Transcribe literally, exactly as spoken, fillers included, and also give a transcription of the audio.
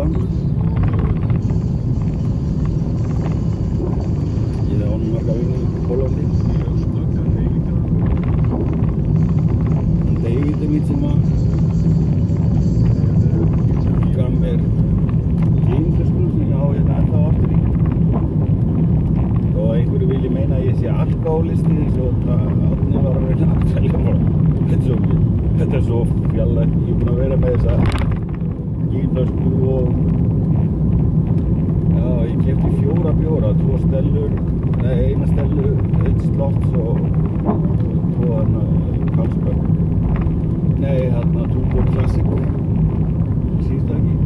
Holland. Ég á marga vini í Hollandi. David er mitt sem að gaf mér geimflösku sem ég á hérna ennþá aftur í. Og einhverju vilji meina að ég sé alkohólisti eins og Árni var að reyna að selja bara. Þetta er svo fjarlægt. Ég er búinn að vera með þessa geimflösku og já, ég keypti fjóra bjóra, tvo stellur, nei, eina stellu, einn slotts og tvo þarna Carlsberg. Nei, þarna Tuborg Classic síðust ekki.